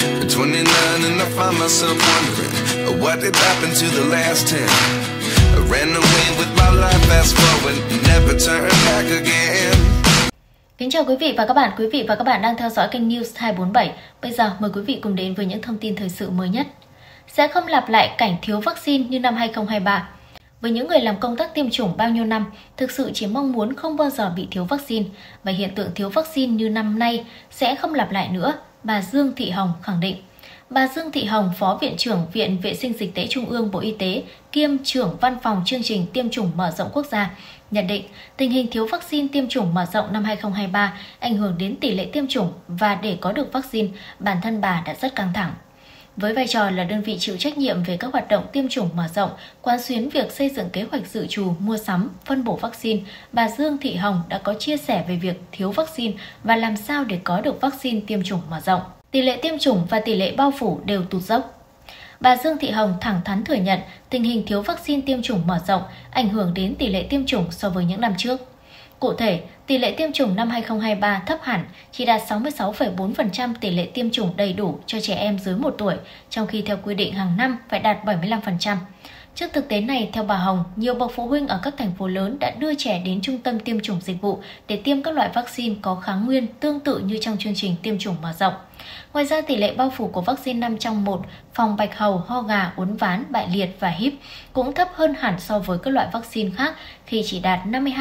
At 29 and I find myself wondering what did happen to the last 10. I ran away with my life, fast forward, never turn back again. Kính chào quý vị và các bạn đang theo dõi kênh News 247. Bây giờ mời quý vị cùng đến với những thông tin thời sự mới nhất. Sẽ không lặp lại cảnh thiếu vaccine như năm 2023. Với những người làm công tác tiêm chủng bao nhiêu năm, thực sự chỉ mong muốn không bao giờ bị thiếu vaccine và hiện tượng thiếu vaccine như năm nay sẽ không lặp lại nữa, bà Dương Thị Hồng khẳng định. Bà Dương Thị Hồng, Phó Viện trưởng Viện Vệ sinh Dịch tễ Trung ương Bộ Y tế, kiêm trưởng Văn phòng chương trình tiêm chủng mở rộng quốc gia, nhận định tình hình thiếu vaccine tiêm chủng mở rộng năm 2023 ảnh hưởng đến tỷ lệ tiêm chủng và để có được vaccine, bản thân bà đã rất căng thẳng. Với vai trò là đơn vị chịu trách nhiệm về các hoạt động tiêm chủng mở rộng, quán xuyến việc xây dựng kế hoạch dự trù, mua sắm, phân bổ vaccine, bà Dương Thị Hồng đã có chia sẻ về việc thiếu vaccine và làm sao để có được vaccine tiêm chủng mở rộng. Tỷ lệ tiêm chủng và tỷ lệ bao phủ đều tụt dốc. Bà Dương Thị Hồng thẳng thắn thừa nhận tình hình thiếu vaccine tiêm chủng mở rộng ảnh hưởng đến tỷ lệ tiêm chủng so với những năm trước. Cụ thể, tỷ lệ tiêm chủng năm 2023 thấp hẳn, chỉ đạt 66,4% tỷ lệ tiêm chủng đầy đủ cho trẻ em dưới 1 tuổi, trong khi theo quy định hàng năm phải đạt 75%. Trước thực tế này, theo bà Hồng, nhiều bậc phụ huynh ở các thành phố lớn đã đưa trẻ đến trung tâm tiêm chủng dịch vụ để tiêm các loại vaccine có kháng nguyên tương tự như trong chương trình tiêm chủng mở rộng. Ngoài ra, tỷ lệ bao phủ của vaccine 5 trong 1, phòng bạch hầu, ho gà, uốn ván, bại liệt và híp cũng thấp hơn hẳn so với các loại vaccine khác khi chỉ đạt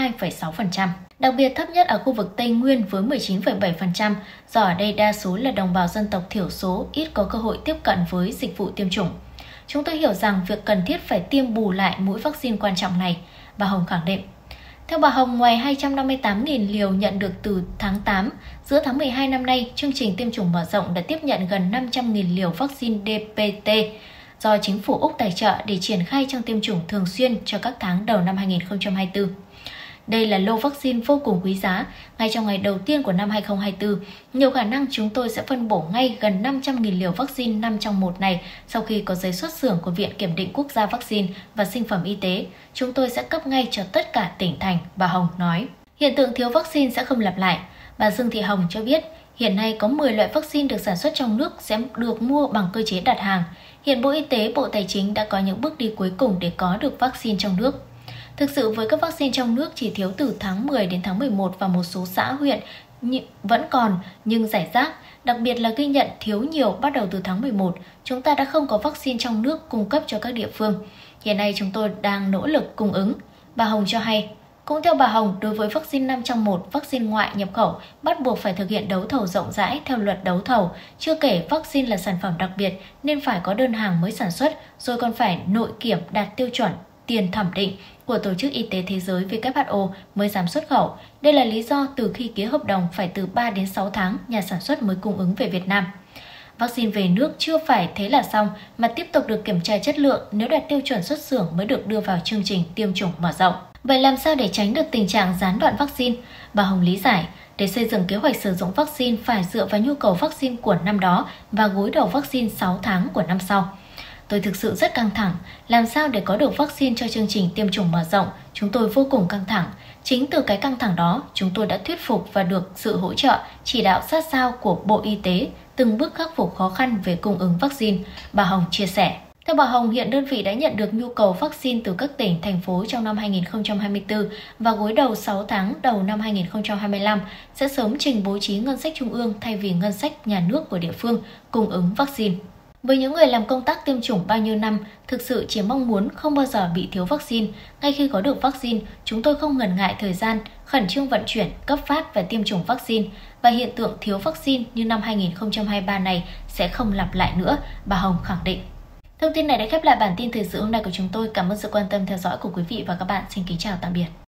52,6%. Đặc biệt thấp nhất ở khu vực Tây Nguyên với 19,7%, do ở đây đa số là đồng bào dân tộc thiểu số ít có cơ hội tiếp cận với dịch vụ tiêm chủng. Chúng tôi hiểu rằng việc cần thiết phải tiêm bù lại mũi vaccine quan trọng này, bà Hồng khẳng định. Theo bà Hồng, ngoài 258.000 liều nhận được từ tháng 8, giữa tháng 12 năm nay, chương trình tiêm chủng mở rộng đã tiếp nhận gần 500.000 liều vaccine DPT do chính phủ Úc tài trợ để triển khai trong tiêm chủng thường xuyên cho các tháng đầu năm 2024. Đây là lô vaccine vô cùng quý giá. Ngay trong ngày đầu tiên của năm 2024, nhiều khả năng chúng tôi sẽ phân bổ ngay gần 500.000 liều vaccine 5 trong 1 này sau khi có giấy xuất xưởng của Viện Kiểm định Quốc gia Vaccine và Sinh phẩm Y tế. Chúng tôi sẽ cấp ngay cho tất cả tỉnh thành, bà Hồng nói. Hiện tượng thiếu vaccine sẽ không lặp lại. Bà Dương Thị Hồng cho biết, hiện nay có 10 loại vaccine được sản xuất trong nước sẽ được mua bằng cơ chế đặt hàng. Hiện Bộ Y tế, Bộ Tài chính đã có những bước đi cuối cùng để có được vaccine trong nước. Thực sự với các vaccine trong nước chỉ thiếu từ tháng 10 đến tháng 11 và một số xã huyện vẫn còn nhưng rải rác, đặc biệt là ghi nhận thiếu nhiều bắt đầu từ tháng 11. Chúng ta đã không có vaccine trong nước cung cấp cho các địa phương. Hiện nay chúng tôi đang nỗ lực cung ứng, bà Hồng cho hay. Cũng theo bà Hồng, đối với vaccine 5 trong 1, vaccine ngoại nhập khẩu bắt buộc phải thực hiện đấu thầu rộng rãi theo luật đấu thầu. Chưa kể vaccine là sản phẩm đặc biệt nên phải có đơn hàng mới sản xuất, rồi còn phải nội kiểm đạt tiêu chuẩn tiền thẩm định của Tổ chức Y tế Thế giới WHO mới dám xuất khẩu. Đây là lý do từ khi ký hợp đồng phải từ 3 đến 6 tháng nhà sản xuất mới cung ứng về Việt Nam. Vaccine về nước chưa phải thế là xong mà tiếp tục được kiểm tra chất lượng, nếu đạt tiêu chuẩn xuất xưởng mới được đưa vào chương trình tiêm chủng mở rộng. Vậy làm sao để tránh được tình trạng gián đoạn vaccine? Bà Hồng lý giải, để xây dựng kế hoạch sử dụng vaccine phải dựa vào nhu cầu vaccine của năm đó và gối đầu vaccine 6 tháng của năm sau. Tôi thực sự rất căng thẳng, làm sao để có được vaccine cho chương trình tiêm chủng mở rộng, chúng tôi vô cùng căng thẳng. Chính từ cái căng thẳng đó, chúng tôi đã thuyết phục và được sự hỗ trợ, chỉ đạo sát sao của Bộ Y tế, từng bước khắc phục khó khăn về cung ứng vaccine, bà Hồng chia sẻ. Theo bà Hồng, hiện đơn vị đã nhận được nhu cầu vaccine từ các tỉnh, thành phố trong năm 2024 và gối đầu 6 tháng đầu năm 2025 sẽ sớm trình bố trí ngân sách trung ương thay vì ngân sách nhà nước của địa phương cung ứng vaccine. Với những người làm công tác tiêm chủng bao nhiêu năm, thực sự chỉ mong muốn không bao giờ bị thiếu vaccine. Ngay khi có được vaccine, chúng tôi không ngần ngại thời gian, khẩn trương vận chuyển, cấp phát và tiêm chủng vaccine. Và hiện tượng thiếu vaccine như năm 2023 này sẽ không lặp lại nữa, bà Hồng khẳng định. Thông tin này đã khép lại bản tin thời sự hôm nay của chúng tôi. Cảm ơn sự quan tâm theo dõi của quý vị và các bạn. Xin kính chào tạm biệt.